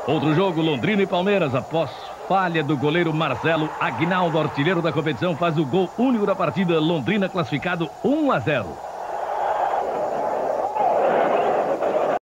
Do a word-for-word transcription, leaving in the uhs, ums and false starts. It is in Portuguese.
Outro jogo, Londrina e Palmeiras. Após falha do goleiro Marcelo, Aguinaldo, artilheiro da competição, faz o gol único da partida. Londrina classificado um a zero.